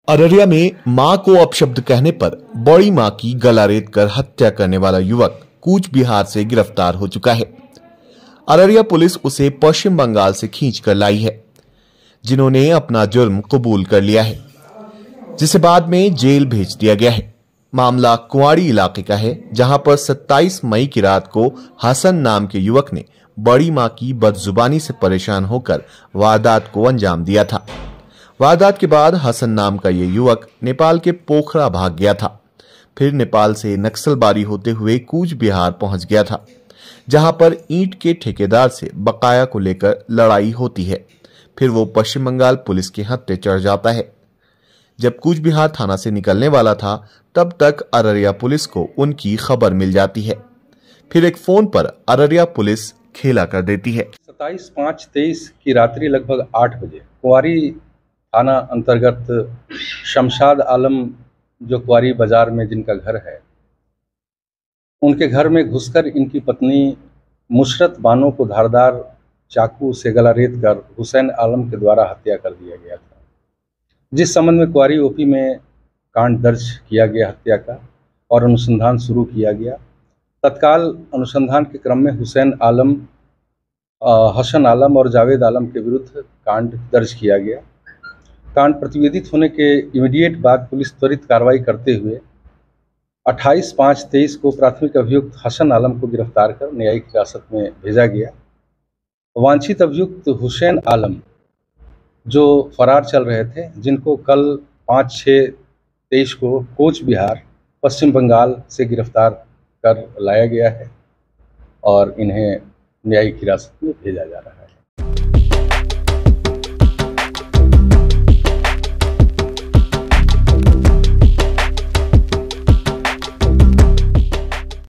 अररिया में मां को अपशब्द कहने पर बड़ी मां की गला रेत कर हत्या करने वाला युवक कूच बिहार से गिरफ्तार हो चुका है। अररिया पुलिस उसे पश्चिम बंगाल से खींच कर लाई है, जिन्होंने अपना जुर्म कबूल कर लिया है, जिसे बाद में जेल भेज दिया गया है। मामला कुंवाड़ी इलाके का है, जहां पर 27 मई की रात को हसन नाम के युवक ने बड़ी मां की बदजुबानी से परेशान होकर वारदात को अंजाम दिया था। वारदात के बाद हसन नाम का ये युवक नेपाल के पोखरा भाग गया था। फिर नेपाल से नक्सलबारी होते हुए कूच बिहार पहुंच गया था, जहां पर ईंट के ठेकेदार से बकाया को लेकर लड़ाई होती है। फिर वो पश्चिम बंगाल पुलिस के हत्थे चढ़ जाता है। जब कूच बिहार थाना से निकलने वाला था, तब तक अररिया पुलिस को उनकी खबर मिल जाती है। फिर एक फोन पर अररिया पुलिस खेला कर देती है। 27/5/23 की रात्रि लगभग 8 बजे कुंवारी थाना अंतर्गत शमशाद आलम, जो कुंवारी बाजार में जिनका घर है, उनके घर में घुसकर इनकी पत्नी मुशरत बानो को धारदार चाकू से गला रेत कर हुसैन आलम के द्वारा हत्या कर दिया गया था, जिस संबंध में कुंवारी ओपी में कांड दर्ज किया गया हत्या का और अनुसंधान शुरू किया गया। तत्काल अनुसंधान के क्रम में हुसैन आलम, हसन आलम और जावेद आलम के विरुद्ध कांड दर्ज किया गया। कांड प्रतिवेदित होने के इमीडिएट बाद पुलिस त्वरित कार्रवाई करते हुए 28/5/23 को प्राथमिक अभियुक्त हसन आलम को गिरफ्तार कर न्यायिक हिरासत में भेजा गया। वांछित अभियुक्त हुसैन आलम, जो फरार चल रहे थे, जिनको कल 5/6/23 को कूच बिहार पश्चिम बंगाल से गिरफ्तार कर लाया गया है और इन्हें न्यायिक हिरासत में भेजा जा रहा है।